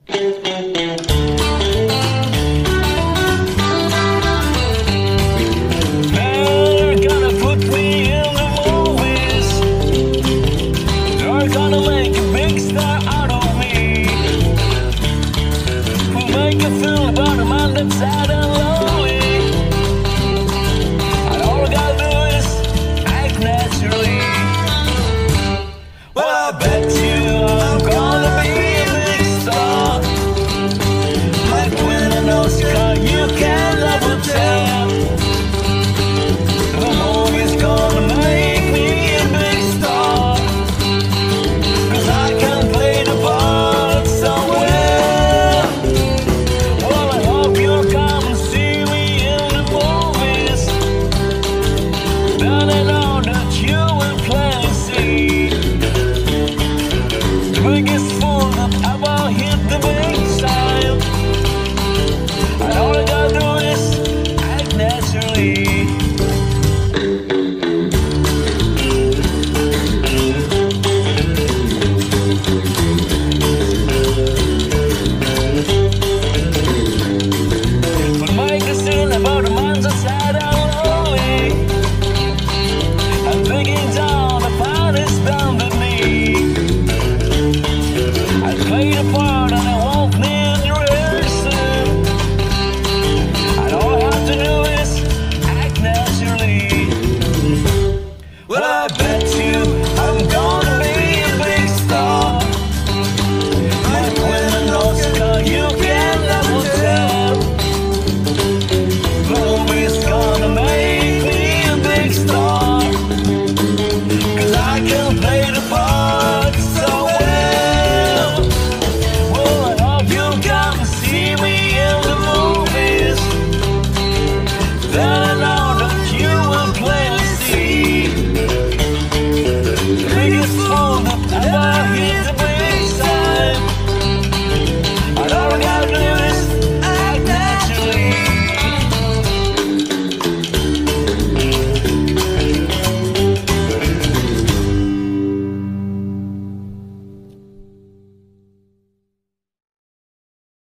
They're gonna put me in the movies. They're gonna make a big star out of me. Will make you feel about a man that's sad and lonely. And all I gotta do is act naturally. Well, I bet you I'm gonna be a big star. Like when an Oscar you can never tell. The movie's gonna make me a big star. 'Cause I can play the part so well. Well, I hope you'll come and see me in the movies. Then I know that you will plainly see the biggest fool that ever hit the big side. And all I gotta do is act naturally. But make a scene about a man so sad and lonely, and thinking down upon his bended knee. I play the part